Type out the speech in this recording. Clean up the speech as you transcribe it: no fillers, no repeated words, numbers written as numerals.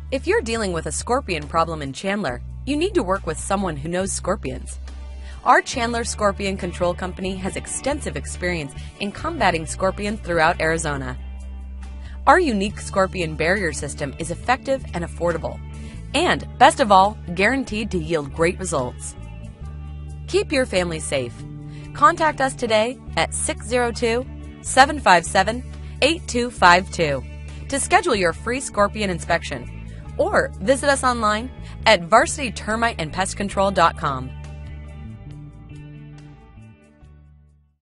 If you're dealing with a scorpion problem in Chandler, you need to work with someone who knows scorpions. Our Chandler Scorpion Control Company has extensive experience in combating scorpions throughout Arizona. Our unique scorpion barrier system is effective and affordable, and, best of all, guaranteed to yield great results. Keep your family safe. Contact us today at 602-757-8252 to schedule your free scorpion inspection, or visit us online at varsitytermiteandpestcontrol.com.